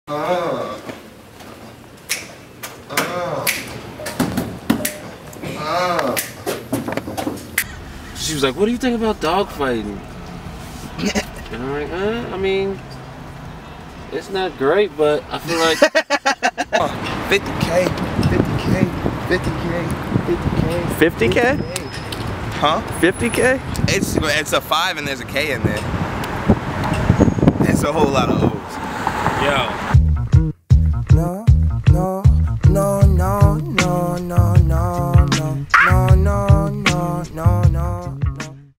She was like, what do you think about dog fighting? And I'm like, I mean, it's not great, but I feel like 50K, 50K, 50K, 50K. 50K? Huh? 50K? It's a 5 and there's a K in there. It's a whole lot of O's. yo.